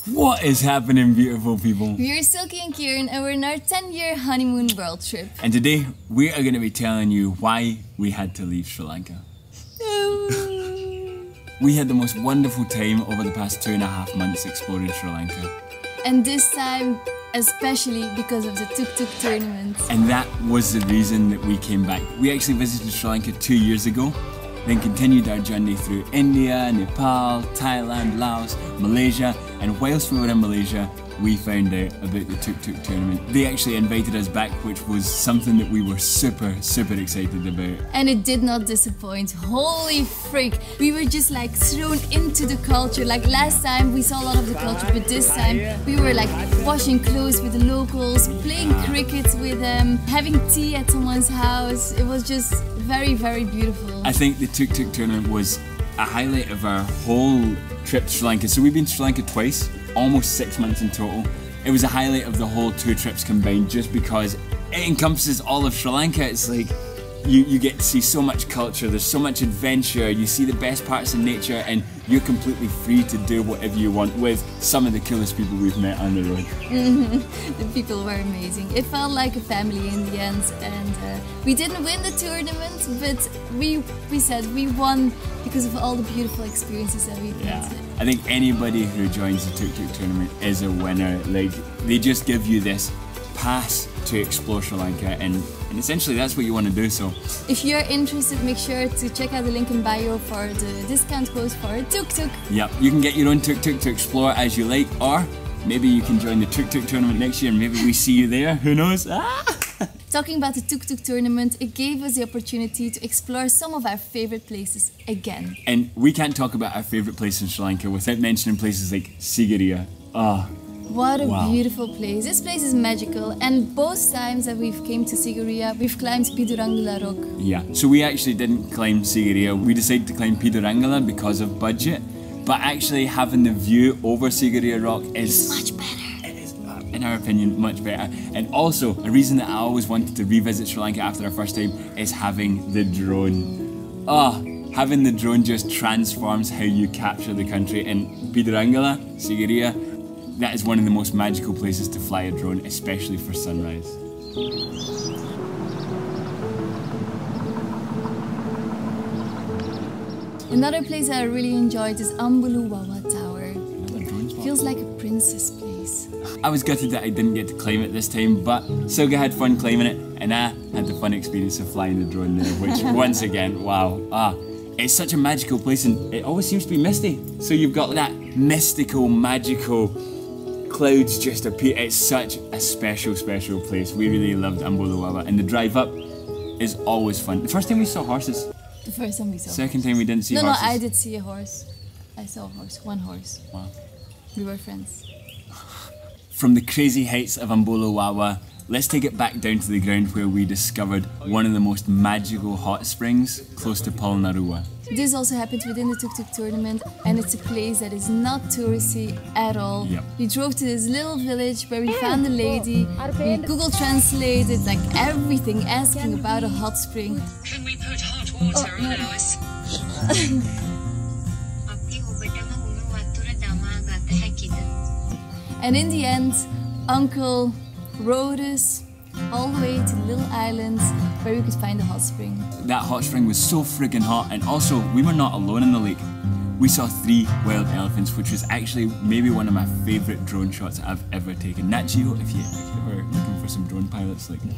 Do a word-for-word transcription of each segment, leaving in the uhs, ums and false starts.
What is happening, beautiful people? We're Silky and Kieran and we're in our ten year honeymoon world trip. And today we are going to be telling you why we had to leave Sri Lanka. We had the most wonderful time over the past two and a half months exploring Sri Lanka. And this time especially because of the tuk-tuk tournament. And that was the reason that we came back. We actually visited Sri Lanka two years ago, then continued our journey through India, Nepal, Thailand, Laos, Malaysia, and whilst we were in Malaysia, we found out about the tuk-tuk tournament. They actually invited us back, which was something that we were super, super excited about. And it did not disappoint. Holy freak! We were just like thrown into the culture. Like last time we saw a lot of the culture, but this time we were like washing clothes with the locals, playing cricket with them, having tea at someone's house. It was just very, very beautiful. I think the tuk-tuk tournament was a highlight of our whole trip to Sri Lanka. So we've been to Sri Lanka twice, almost six months in total. It was a highlight of the whole two trips combined just because it encompasses all of Sri Lanka. It's like you, you get to see so much culture, there's so much adventure, you see the best parts of nature, and you're completely free to do whatever you want with some of the coolest people we've met on the road. The people were amazing. It felt like a family in the end, and uh, we didn't win the tournament, but we we said we won because of all the beautiful experiences that we've Yeah. had. I think anybody who joins the tuk-tuk tournament is a winner. Like, they just give you this pass to explore Sri Lanka, and, and essentially that's what you want to do. So If you're interested, make sure to check out the link in bio for the discount code for a tuk-tuk. yep, you can get your own tuk-tuk to explore as you like, or maybe you can join the tuk-tuk tournament next year and maybe we see you there, who knows? Ah! Talking about the tuk-tuk tournament, it gave us the opportunity to explore some of our favorite places again. And we can't talk about our favourite place in Sri Lanka without mentioning places like Sigiriya. Ah, What a Wow. beautiful place. This place is magical, and both times that we've came to Sigiriya, we've climbed Pidurangala Rock. yeah. So we actually didn't climb Sigiriya, we decided to climb Pidurangala because of budget, but actually having the view over Sigiriya Rock is Much better. It is, uh, in our opinion, much better. And also, a reason that I always wanted to revisit Sri Lanka after our first time is having the drone. Ah, having the drone just transforms how you capture the country. And Pidurangala, Sigiriya, that is one of the most magical places to fly a drone, especially for sunrise. Another place that I really enjoyed is Ambuluwawa Tower. Feels like a princess place. I was gutted that I didn't get to climb it this time, but Silga had fun climbing it, and I had the fun experience of flying the drone there, which once again, wow, ah, it's such a magical place, and it always seems to be misty. So you've got that mystical, magical clouds just appear. It's such a special, special place. We really loved Ambuluwawa, and the drive up is always fun. The first time we saw horses. The first time we saw Second time we didn't see No, horses. no, I did see a horse. I saw a horse, one horse. Wow. We were friends. From the crazy heights of Ambuluwawa, let's take it back down to the ground where we discovered one of the most magical hot springs close to Polnaruwa. This also happened within the tuk-tuk tournament, and it's a place that is not touristy at all. Yep. We drove to this little village where we found a lady, we Google translated like everything, asking about a hot spring. Can we put hot water on ours? And in the end, Uncle rowed us all the way to the little island where we could find a hot spring. That hot spring was so friggin' hot, and also we were not alone in the lake. We saw three wild elephants, which was actually maybe one of my favourite drone shots I've ever taken. Nat Geo, if you were looking for some drone pilots, like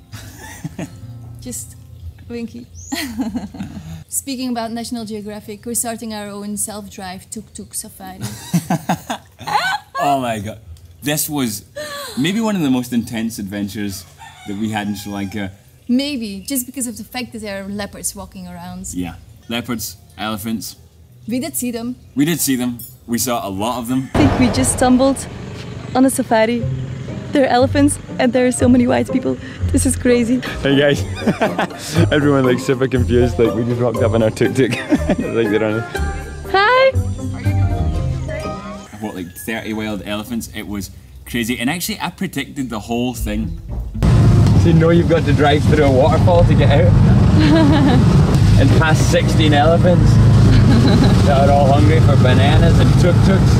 Just winky. Speaking about National Geographic, we're starting our own self-drive tuk-tuk safari. oh my god. This was maybe one of the most intense adventures that we had in Sri Lanka. Maybe, just because of the fact that there are leopards walking around. Yeah, leopards, elephants. We did see them. We did see them. We saw a lot of them. I think we just stumbled on a safari. There are elephants and there are so many white people. This is crazy. Hey guys, everyone like super confused, like we just rocked up in our tuk-tuk. Like they're on it. Hi! What, like thirty wild elephants? It was crazy. And actually I predicted the whole thing. So you know you've got to drive through a waterfall to get out? And past sixteen elephants that are all hungry for bananas and tuk-tuks. That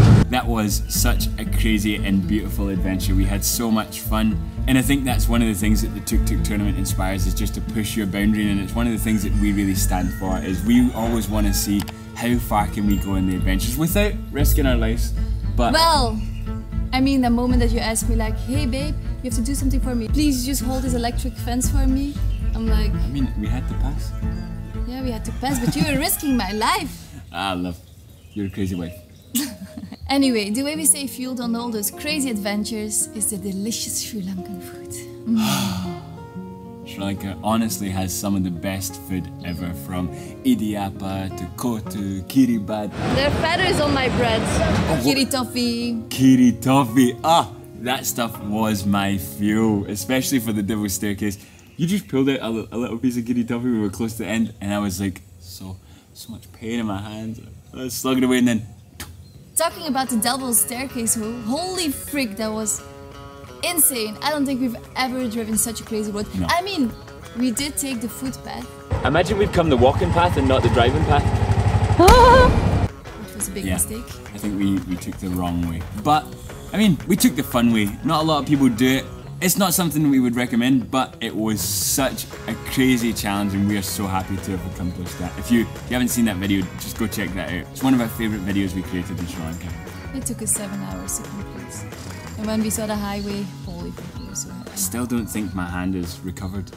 was such a crazy and beautiful adventure. We had so much fun, and I think that's one of the things that the Tuk Tuk tournament inspires, is just to push your boundary. And it's one of the things that we really stand for, is we always want to see how far can we go in the adventures without risking our lives. But well, I mean, the moment that you ask me like, hey babe, you have to do something for me, please just hold this electric fence for me, I'm like, I mean, we had to pass. yeah, we had to pass, but you were risking my life. Ah, love, you're a crazy wife. Anyway, the way we stay fueled on all those crazy adventures is the delicious Sri Lankan food. Mm. Sri Lanka honestly has some of the best food ever, from idiapa to kotu, kiribati. There are feathers on my bread. Oh, kiri toffee. Kiri toffee. Ah, that stuff was my fuel, especially for the Devil's Staircase. You just pulled out a, a little piece of kiri toffee. We were close to the end, and I was like, so, so much pain in my hands. I was slugging away, and then. Talking about the Devil's Staircase, holy frick, that was insane. I don't think we've ever driven such a crazy road. No. I mean, we did take the footpath. Imagine we've come the walking path and not the driving path. Which was a big Yeah, mistake. I think we, we took the wrong way. But, I mean, we took the fun way. Not a lot of people do it. It's not something we would recommend, but it was such a crazy challenge, and we are so happy to have accomplished that. If you, if you haven't seen that video, just go check that out. It's one of our favourite videos we created in Sri Lanka. It took us seven hours to complete. And when we saw the highway, holy frick, we were so happy. I still don't think my hand is recovered.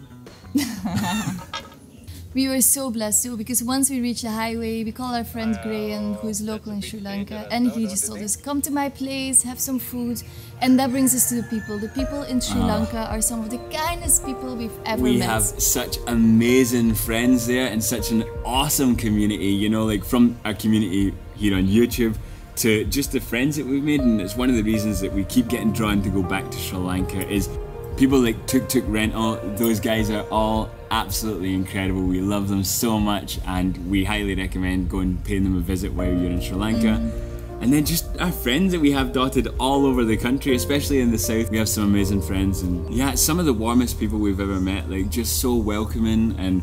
We were so blessed too, because once we reached the highway, we called our friend Graham, who is local in Sri Lanka, and he just told us, come to my place, have some food. And that brings us to the people. The people in Sri Oh. Lanka are some of the kindest people we've ever We met. have such amazing friends there, and such an awesome community, you know, like from our community here on YouTube to just the friends that we've made. And it's one of the reasons that we keep getting drawn to go back to Sri Lanka, is people like Tuk Tuk Rental. Those guys are all absolutely incredible. We love them so much, and we highly recommend going and paying them a visit while you're in Sri Lanka. Mm. And then just our friends that we have dotted all over the country, especially in the south. We have some amazing friends, and yeah, some of the warmest people we've ever met, like just so welcoming. And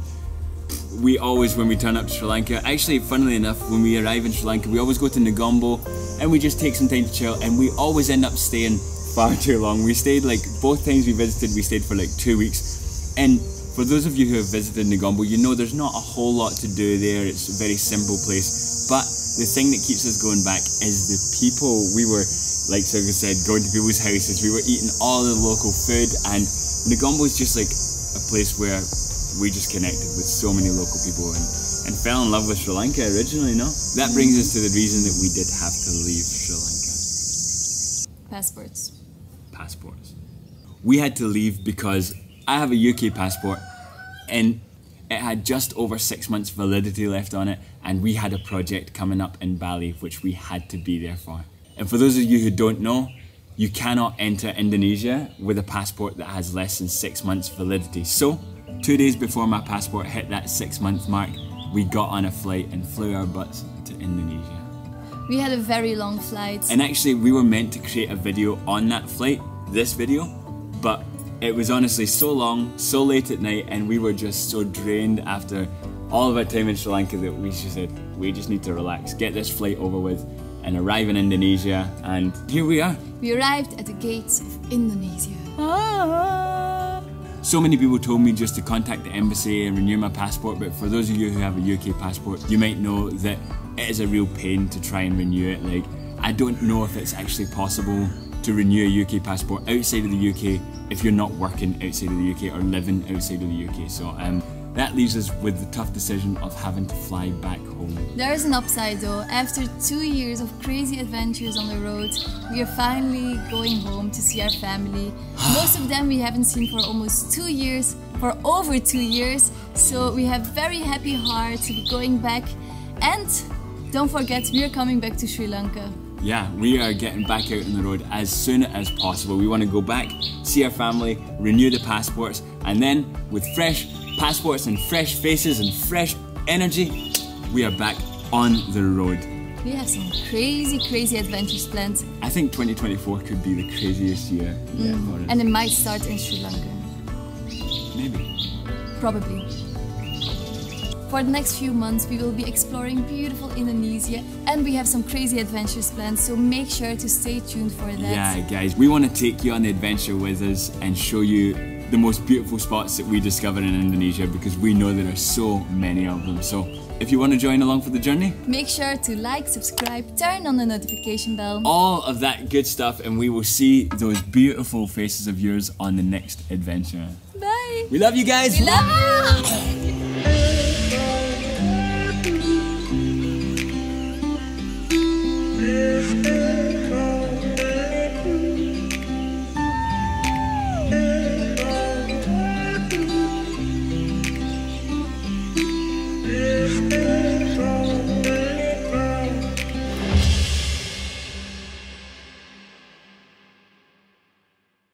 we always, when we turn up to Sri Lanka, actually funnily enough, when we arrive in Sri Lanka, we always go to Negombo and we just take some time to chill, and we always end up staying far too long. We stayed, like, both times we visited, we stayed for like two weeks. And for those of you who have visited Negombo, you know there's not a whole lot to do there. It's a very simple place. But the thing that keeps us going back is the people. We were, like Silky said, going to people's houses. We were eating all the local food, and Negombo is just like a place where we just connected with so many local people, and, and fell in love with Sri Lanka originally, no? That brings us to the reason that we did have to leave Sri Lanka. Passports. Passports. We had to leave because I have a U K passport, and it had just over six months validity left on it, and we had a project coming up in Bali which we had to be there for. And for those of you who don't know, you cannot enter Indonesia with a passport that has less than six months validity. So, two days before my passport hit that six month mark, we got on a flight and flew our butts to Indonesia. We had a very long flight. And actually, we were meant to create a video on that flight, this video, but it was honestly so long, so late at night, and we were just so drained after all of our time in Sri Lanka that we just said, we just need to relax, get this flight over with, and arrive in Indonesia, and here we are. We arrived at the gates of Indonesia. So many people told me just to contact the embassy and renew my passport, but for those of you who have a U K passport, you might know that it is a real pain to try and renew it. Like, I don't know if it's actually possible to renew a U K passport outside of the U K if you're not working outside of the U K or living outside of the U K. So um, that leaves us with the tough decision of having to fly back home. There is an upside though. After two years of crazy adventures on the road, we are finally going home to see our family. Most of them we haven't seen for almost two years, for over two years. So we have very happy hearts to be going back. And don't forget, we are coming back to Sri Lanka. Yeah, we are getting back out on the road as soon as possible. We want to go back, see our family, renew the passports, and then with fresh passports and fresh faces and fresh energy, we are back on the road. We have some crazy, crazy adventures planned. I think twenty twenty-four could be the craziest year yet for us. And it might start in Sri Lanka. Maybe. Probably. For the next few months, we will be exploring beautiful Indonesia and we have some crazy adventures planned, so make sure to stay tuned for that. Yeah, guys, we want to take you on the adventure with us and show you the most beautiful spots that we discover in Indonesia, because we know there are so many of them. So if you want to join along for the journey, make sure to like, subscribe, turn on the notification bell. all of that good stuff, and we will see those beautiful faces of yours on the next adventure. Bye! We love you guys! We love you!